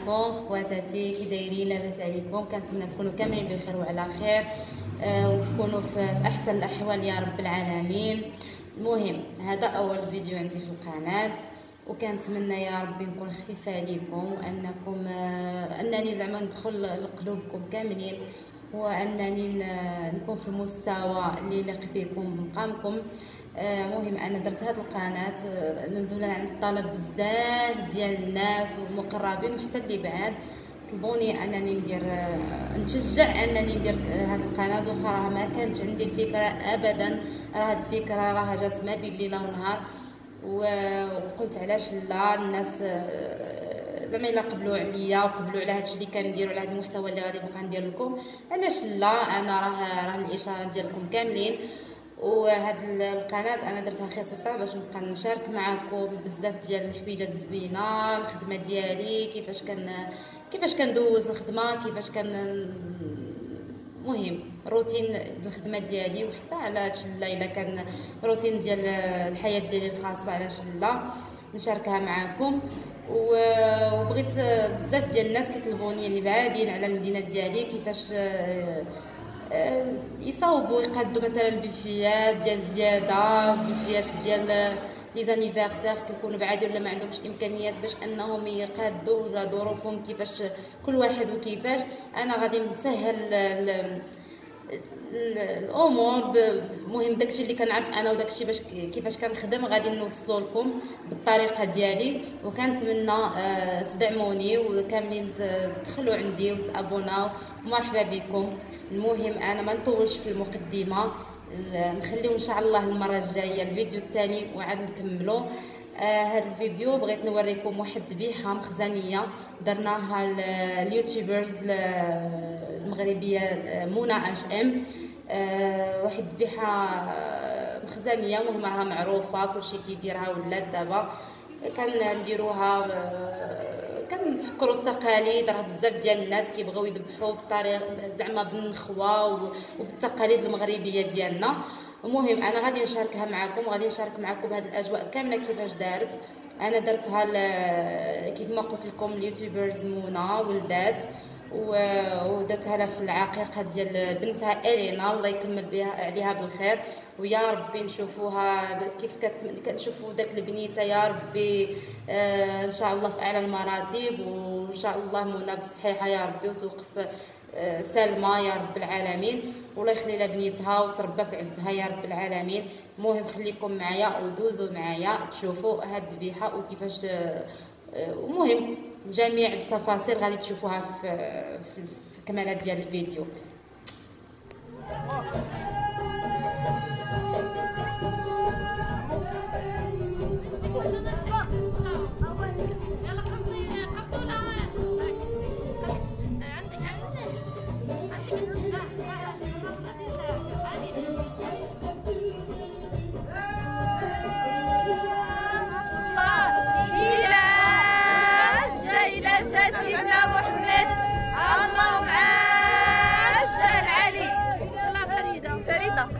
عليكم خواتاتي، كي دايرين؟ لاباس عليكم؟ كنتمنى تكونوا كاملين بخير وعلى خير، وتكونوا في احسن الاحوال يا رب العالمين. المهم هذا اول فيديو عندي في القناه، وكنتمنى يا ربي نكون خفيفه عليكم، وانكم انني زعما ندخل لقلوبكم كاملين، وانني نكون في المستوى اللي يليق بكم مقامكم. مهم انا درت هذه القناه نزولا عن الطلب بزاف ديال الناس والمقربين وحتى اللي بعاد طلبوني انني ندير نتشجع انني ندير هذه القناه، واخا راه ما كانت عندي الفكره ابدا. راه هذه الفكره راها جات ما بين ليله ونهار، وقلت علاش لا. الناس زعما الا قبلوا عليا وقبلوا على هادشي اللي كندير وعلى هذا المحتوى اللي غادي نبقى ندير لكم، علاش لا؟ انا راه الاشاره ديالكم كاملين. وهاد القناه انا درتها خصيصا باش نبقى نشارك معكم بزاف ديال الحويجات زوينه، الخدمه ديالي، كيفاش كندوز الخدمه، كيفاش مهم روتين الخدمه ديالي، وحتى علاش لا الا كان روتين ديال الحياه ديالي الخاصه علاش لا نشاركها معكم. وبغيت بزاف ديال الناس كيطلبوني اللي بعادين على المدينه ديالي كيفاش يصاوبوا يقادوا مثلا بيفيات ديال زياده، بيفيات ديال لي زانيفرسير كيكونوا بعادين ولا ما عندهمش امكانيات باش انهم يقادوا ولا ظروفهم كيفاش كل واحد وكيفاش. انا غادي نسهل الامور. المهم داكشي اللي كنعرف انا وداكشي باش كيفاش كنخدم غادي نوصلوا لكم بالطريقه ديالي، وكنتمنى تدعموني وكاملين تدخلوا عندي وتابوناو. مرحبا بكم. المهم انا ما نطولش في المقدمه، نخليو ان شاء الله المره الجايه الفيديو الثاني وعاد نكملوا. هذا الفيديو بغيت نوريكم واحد ذبيحه مخزنيه درناها اليوتيوبرز المغربيه منى ام. واحد ذبيحه مخزنيه، المهم راها معروفه كلشي كيديرها ولات دابا كنديروها. كنتفكروا التقاليد، راه بزاف ديال الناس كيبغيو يذبحوا بطريقه زعما بالنخوه وبالتقاليد المغربيه ديالنا. المهم انا غادي نشاركها معكم، وغادي نشارك معكم هذه الاجواء كامله كيفاش دارت. انا درتها كيف ما قلت لكم اليوتيوبرز منى ولدات، ودرتها لها في العقيقه ديال بنتها الينا، الله يكمل بها عليها بالخير، ويا ربي نشوفوها كيف كنشوفوا داك البنيته يا ربي ان شاء الله في اعلى المراتب، وان شاء الله منى بالصحيحه يا ربي، وتوقف سلمى يا رب العالمين، والله يخلي لها بنيتها وتربى في عزها يا رب العالمين. المهم خليكم معايا ودوزوا معايا تشوفوا هاد الذبيحه وكيفاش. المهم جميع التفاصيل غادي تشوفوها في الكمالات ديال الفيديو. سيدنا محمد اللهم عاش العلي. يلا فريدة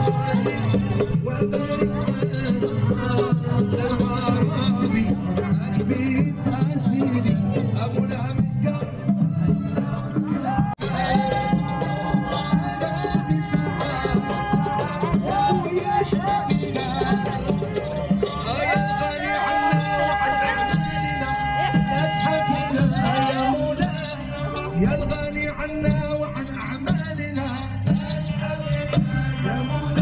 يا الغني عنا وعن أعمالنا يا مولاي